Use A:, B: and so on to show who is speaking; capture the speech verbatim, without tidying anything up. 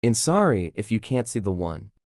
A: In sorry if you can't see the one.